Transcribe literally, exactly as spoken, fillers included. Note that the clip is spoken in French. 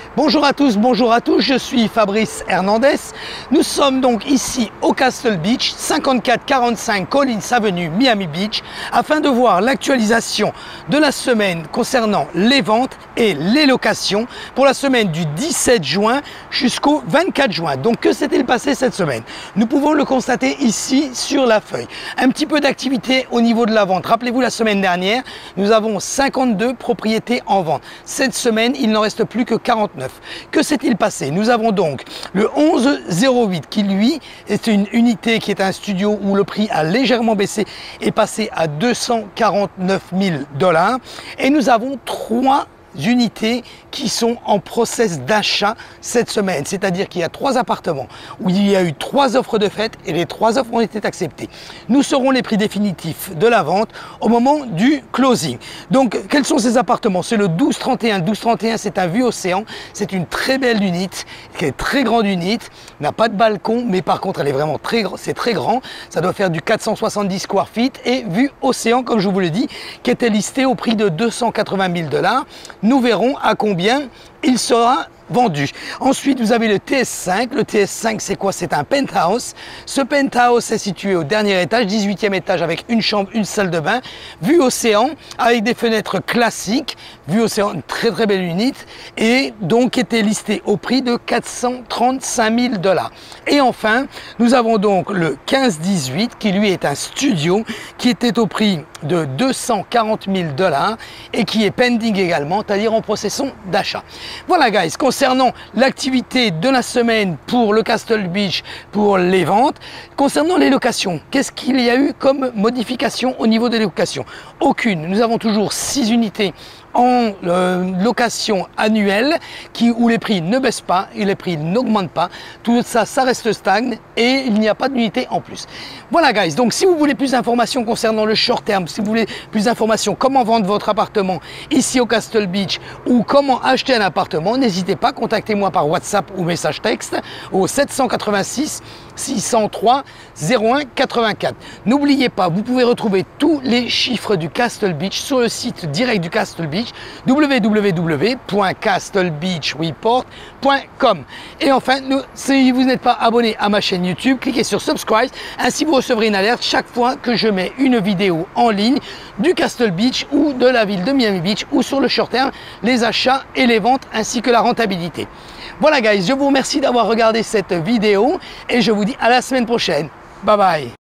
Bonjour à tous, bonjour à tous, je suis Fabrice Hernandez. Nous sommes donc ici au Castle Beach, cinquante-quatre quarante-cinq Collins Avenue, Miami Beach, afin de voir l'actualisation de la semaine concernant les ventes et les locations pour la semaine du dix-sept juin jusqu'au vingt-quatre juin. Donc que s'est-il passé cette semaine? Nous pouvons le constater ici sur la feuille. Un petit peu d'activité au niveau de la vente. Rappelez-vous, la semaine dernière, nous avons cinquante-deux propriétés en vente. Cette semaine, il n'en reste plus que quarante-neuf. Que s'est-il passé? Nous avons donc le onze zéro huit qui lui est une unité qui est un studio où le prix a légèrement baissé et passé à deux cent quarante-neuf mille dollars. Et nous avons trois unités qui sont en process d'achat cette semaine, c'est-à-dire qu'il y a trois appartements où il y a eu trois offres de fait et les trois offres ont été acceptées. Nous saurons les prix définitifs de la vente au moment du closing. Donc quels sont ces appartements? C'est le douze trente et un. douze trente et un, c'est un vue océan, c'est une très belle unité, qui est très grande unité, n'a pas de balcon, mais par contre elle est vraiment très, c'est très grand, ça doit faire du quatre cent soixante-dix square feet et vue océan, comme je vous l'ai dit, qui était listé au prix de deux cent quatre-vingt mille dollars. Nous verrons à combien il sera vendu. Ensuite, vous avez le T S cinq. Le T S cinq, c'est quoi? C'est un penthouse. Ce penthouse est situé au dernier étage, dix-huitième étage, avec une chambre, une salle de bain, vue océan, avec des fenêtres classiques, vue océan, une très très belle unité, et donc était listé au prix de quatre cent trente-cinq mille dollars. Et enfin, nous avons donc le quinze dix-huit, qui lui est un studio, qui était au prix de deux cent quarante mille dollars et qui est pending également, c'est-à-dire en procession d'achat. Voilà guys, concernant l'activité de la semaine pour le Castle Beach, pour les ventes. Concernant les locations, qu'est-ce qu'il y a eu comme modification au niveau des locations? Aucune. Nous avons toujours six unités en euh, location annuelle qui, où les prix ne baissent pas et les prix n'augmentent pas. Tout ça, ça reste stagne et il n'y a pas d'unité en plus. Voilà guys, donc si vous voulez plus d'informations concernant le short terme, si vous voulez plus d'informations comment vendre votre appartement ici au Castle Beach ou comment acheter un appartement, n'hésitez pas, contactez-moi par WhatsApp ou message texte au sept cent quatre-vingt-six six cent trois zéro un quatre-vingt-quatre. N'oubliez pas, vous pouvez retrouver tous les chiffres du Castle Beach sur le site direct du Castle Beach, w w w point castle beach report point com. Et enfin, nous, si vous n'êtes pas abonné à ma chaîne YouTube, cliquez sur subscribe, ainsi vous recevrez une alerte chaque fois que je mets une vidéo en ligne du Castle Beach ou de la ville de Miami Beach ou sur le short term, les achats et les ventes ainsi que la rentabilité. Voilà guys, je vous remercie d'avoir regardé cette vidéo et je vous dis à la semaine prochaine. Bye bye.